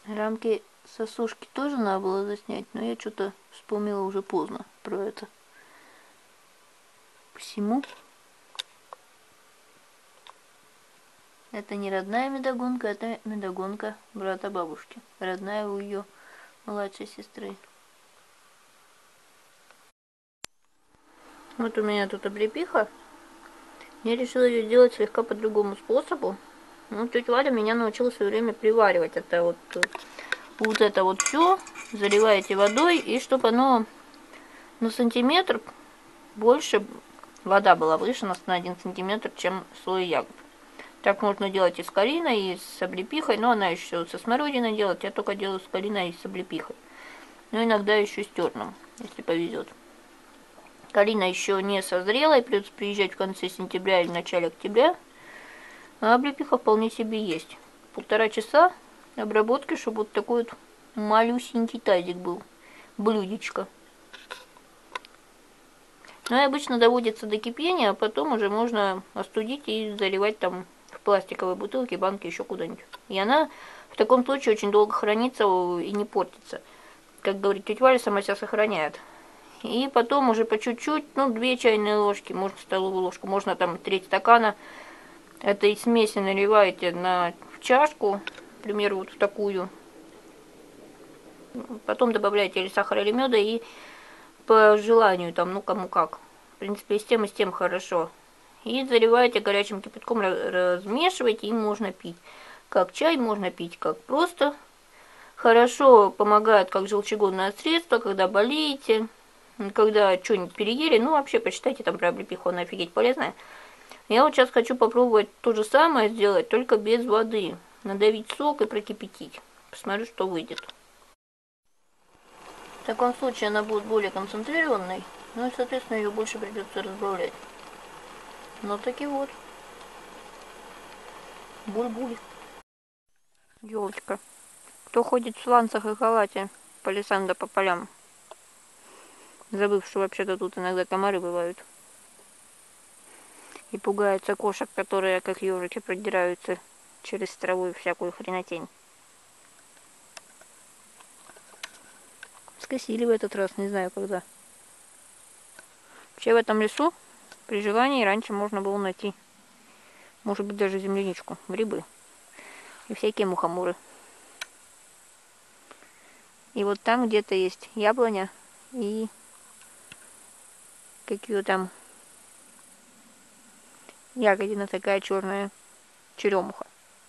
Рамки сосушки тоже надо было заснять, но я что-то вспомнила уже поздно про это. Посему это не родная медогонка, это медогонка брата бабушки. Родная у ее младшей сестры. Вот у меня тут облепиха. Я решила ее сделать слегка по другому способу. Ну, тетя Валя меня научила в свое время приваривать это вот все, заливаете водой, и чтобы оно на сантиметр больше, вода была выше на 1 сантиметр, чем слой ягод. Так можно делать и с калиной, и с облепихой, но она еще со смородиной делает, я только делаю с калиной и с облепихой. Но иногда еще с терном, если повезет. Калина еще не созрела, и придется приезжать в конце сентября или в начале октября. А облепиха вполне себе есть. 1,5 часа обработки, чтобы вот такой вот малюсенький тазик был. Блюдечко. Ну и обычно доводится до кипения, а потом уже можно остудить и заливать там в пластиковые бутылки, банки, еще куда-нибудь. И она в таком случае очень долго хранится и не портится. Как говорит тетя Валя, сама себя сохраняет. И потом уже по чуть-чуть, ну, 2 чайные ложки, можно столовую ложку, можно там 1/3 стакана этой смеси наливаете в чашку, например, вот в такую. Потом добавляете или сахар, или меда, и по желанию, там, ну, кому как. В принципе, и с тем хорошо. И заливаете горячим кипятком, размешиваете, и можно пить. Как чай можно пить, как просто. Хорошо помогает как желчегонное средство, когда болеете, когда что-нибудь переели. Ну, вообще, почитайте там про облепиху, она офигеть полезная. Я вот сейчас хочу попробовать то же самое сделать, только без воды. Надавить сок и прокипятить. Посмотрю, что выйдет. В таком случае она будет более концентрированной, ну и, соответственно, ее больше придется разбавлять. Но таки вот. Буль-буль. Ёлочка. Кто ходит в сланцах и халате по лесам да по полям, забыв, что вообще-то тут иногда комары бывают. И пугаются кошек, которые, как ежики, продираются через траву и всякую хренотень. Скосили в этот раз, не знаю когда. Вообще в этом лесу при желании раньше можно было найти, может быть, даже земляничку, грибы и всякие мухоморы. И вот там где-то есть яблоня и какие там ягодина такая черная, черемуха.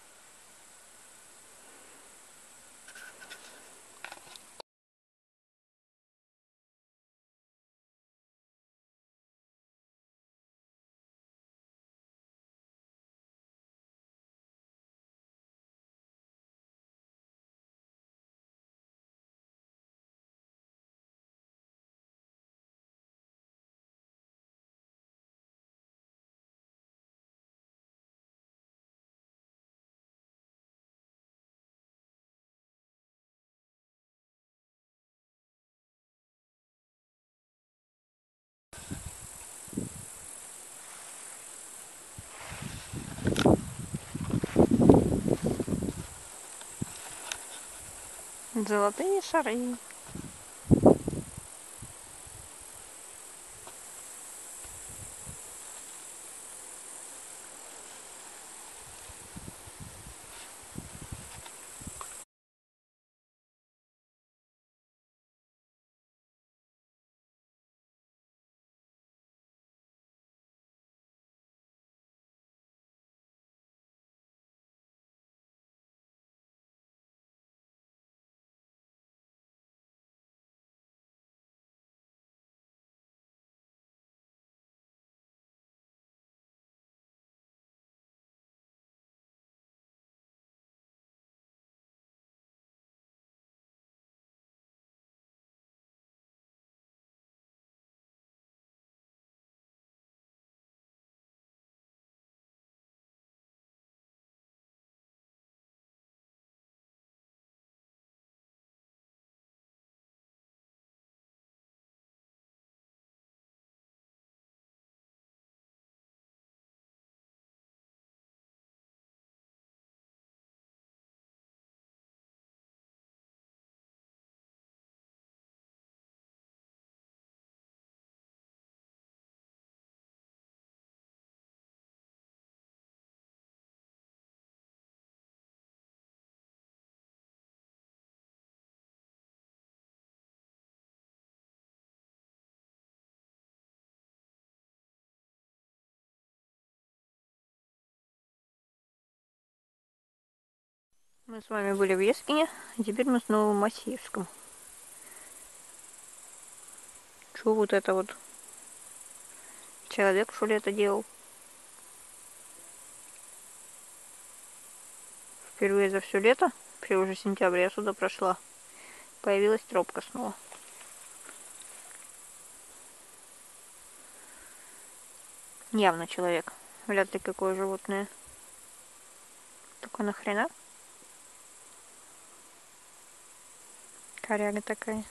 Золотые шары. Мы с вами были в Ескине, а теперь мы снова в Масеевском. Что вот это вот? Человек, что ли, это делал? Впервые за все лето, вообще уже сентябрь, я сюда прошла. Появилась тропка снова. Явно человек. Вряд ли какое животное. Только нахрена? Коряга такая.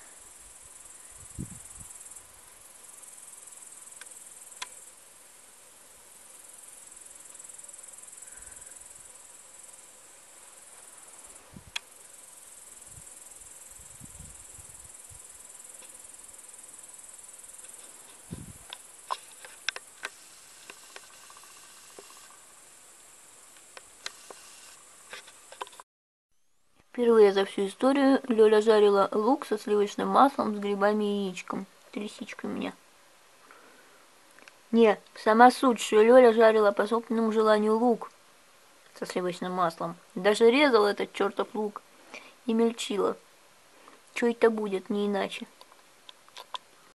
Впервые за всю историю Лёля жарила лук со сливочным маслом, с грибами и яичком. Трясичка у меня. Не, сама суть, что Лёля жарила по собственному желанию лук со сливочным маслом. Даже резала этот чертов лук и мельчила. Что это будет, не иначе.